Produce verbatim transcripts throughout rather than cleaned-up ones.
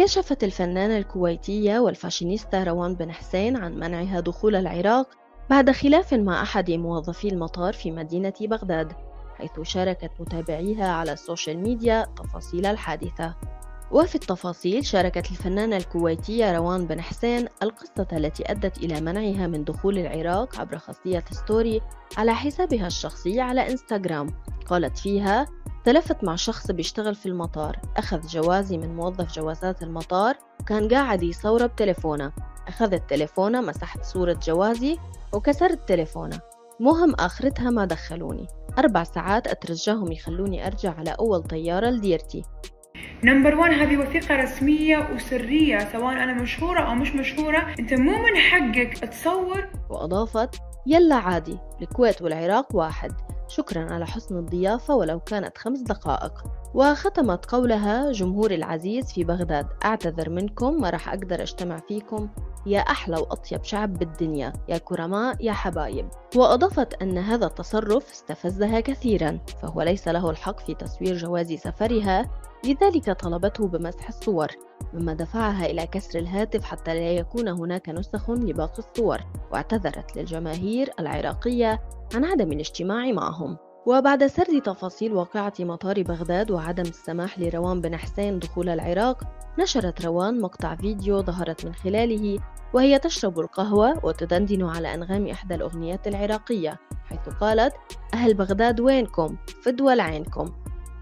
كشفت الفنانة الكويتية والفاشينيستا روان بن حسين عن منعها دخول العراق بعد خلاف مع أحد موظفي المطار في مدينة بغداد، حيث شاركت متابعيها على السوشيال ميديا تفاصيل الحادثة. وفي التفاصيل شاركت الفنانة الكويتية روان بن حسين القصة التي أدت إلى منعها من دخول العراق عبر خاصية ستوري على حسابها الشخصي على إنستغرام. قالت فيها: تلفت مع شخص بيشتغل في المطار، أخذ جوازي من موظف جوازات المطار وكان قاعد يصوره بتليفونه، أخذت تليفونه، مسحت صورة جوازي وكسرت تليفونه. مهم آخرتها ما دخلوني، أربع ساعات أترجاهم يخلوني أرجع على أول طيارة لديرتي. نمبر وان، هذه وثيقة رسمية وسرية، سواء أنا مشهورة أو مش مشهورة، أنت مو من حقك تصور. وأضافت: يلا عادي، الكويت والعراق واحد، شكرا على حسن الضيافة ولو كانت خمس دقائق. وختمت قولها: جمهوري العزيز في بغداد، أعتذر منكم، ما راح أقدر أجتمع فيكم، يا أحلى وأطيب شعب بالدنيا، يا كرماء يا حبايب. وأضافت أن هذا التصرف استفزها كثيرا، فهو ليس له الحق في تصوير جواز سفرها، لذلك طلبته بمسح الصور، مما دفعها إلى كسر الهاتف حتى لا يكون هناك نسخ لباقي الصور. واعتذرت للجماهير العراقية عن عدم الاجتماع معهم. وبعد سرد تفاصيل واقعة مطار بغداد وعدم السماح لروان بن حسين دخول العراق، نشرت روان مقطع فيديو ظهرت من خلاله وهي تشرب القهوة وتدندن على أنغام إحدى الأغنيات العراقية، حيث قالت: أهل بغداد وينكم؟ فدوى لعينكم.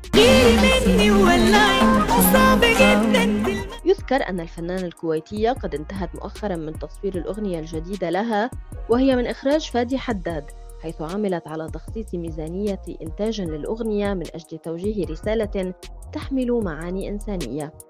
يذكر أن الفنانة الكويتية قد انتهت مؤخرا من تصوير الأغنية الجديدة لها، وهي من إخراج فادي حداد، حيث عملت على تخصيص ميزانية إنتاج للأغنية من أجل توجيه رسالة تحمل معاني إنسانية.